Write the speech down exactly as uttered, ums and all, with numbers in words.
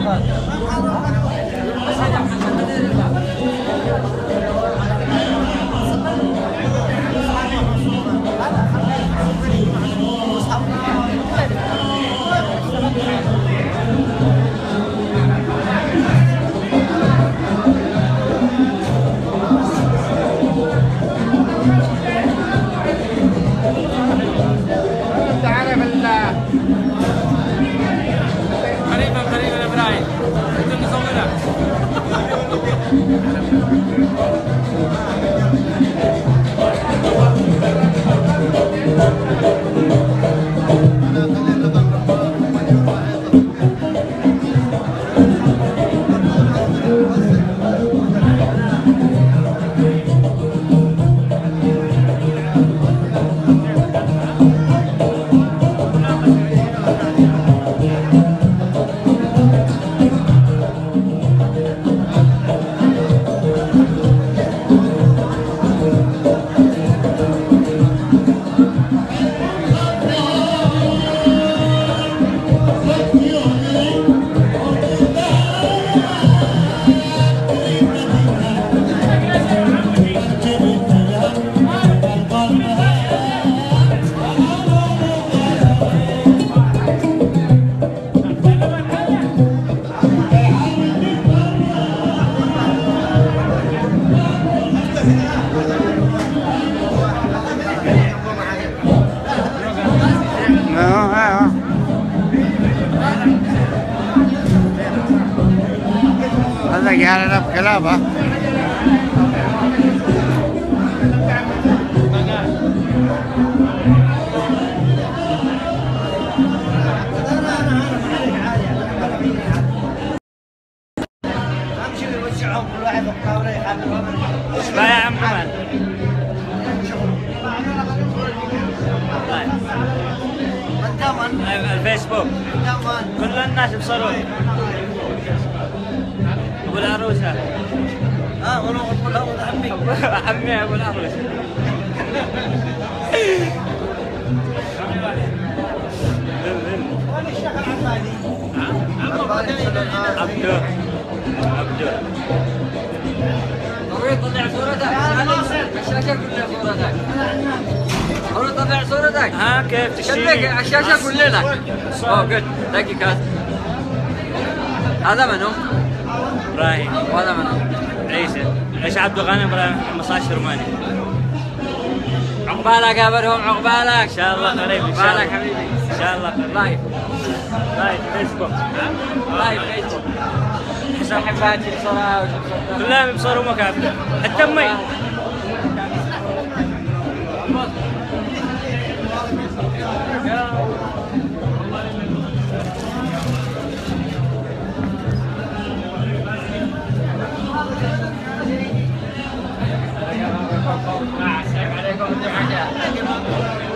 هذا قاعد بكلابه. لا يا عم كمان الفيسبوك كل الناس بصروا ابو العروسه. اه والله والله عمي عمي ابو العروسه. عبده عبده طلع صورتك الشاشة كلها صورتك. هو طلع صورتك. ها كيف تشتري؟ الشاشة كلنا. اوه جود دقيقة. هذا منو؟ ابراهيم. وهذا منو؟ عيسى. عيسى عبد الغني مصاص روماني. عقبالك يا برهم عقبالك. ان شاء الله قريب ان شاء الله. عقبالك حبيبي. ان شاء الله قريب. لايف. لايف فيسبوك. لايف فيسبوك. حساباتي بصراحة كلها بصوروا مكافئة حتى امي. السلام عليكم.